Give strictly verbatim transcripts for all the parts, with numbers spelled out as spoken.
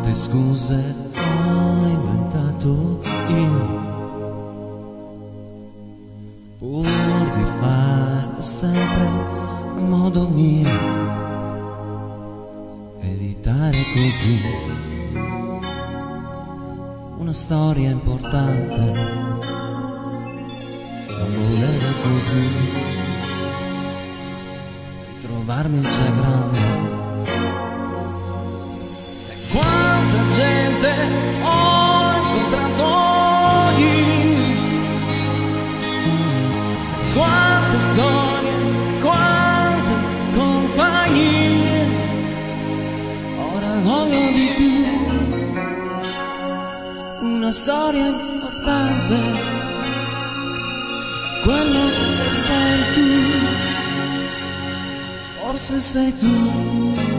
Quante scuse ho inventato io pur di fare sempre a modo mio, evitare così una storia importante, non volere così ritrovarmi già grande. Quanta gente ho incontrato io, quante storie, quante compagnie, ora voglio di più, una storia importante, quello che sei tu, forse sei tu.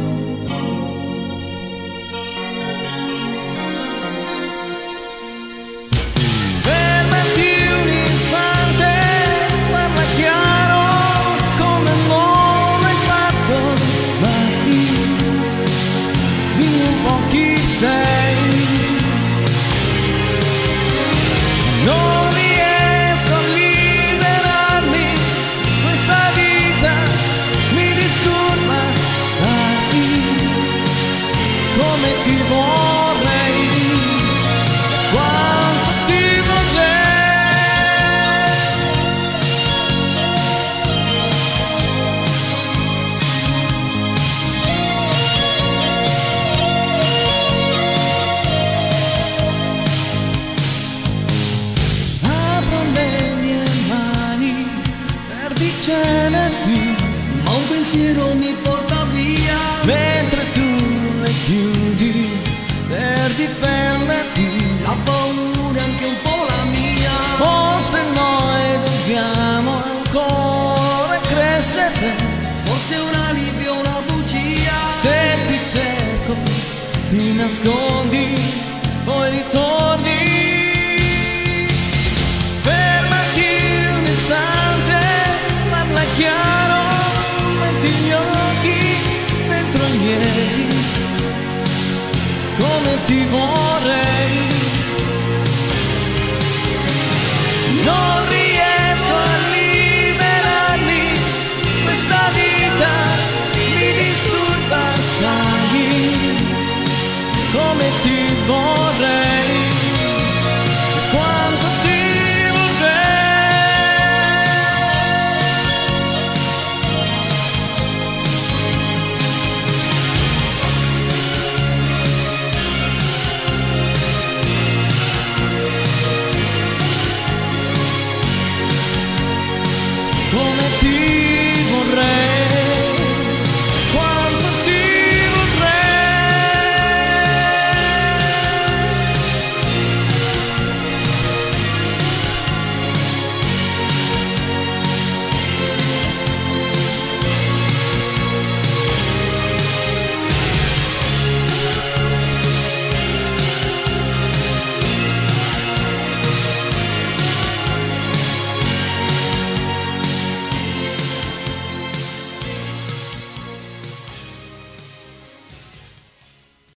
Non riesco a liberarmi, questa vita mi disturba, sai come ti vorrei, quanto ti ma un pensiero mi porta via, mentre tu le chiudi per difenderti, la paura anche un po' la mia. Forse noi dobbiamo ancora crescere, forse un alivio, una bugia. Se ti cerco ti nascondi, poi ritorni. Chiaro, metti gli occhi dentro i miei, come ti vorrei. Non riesco a liberarmi, questa vita mi disturba, sai come ti vorrei.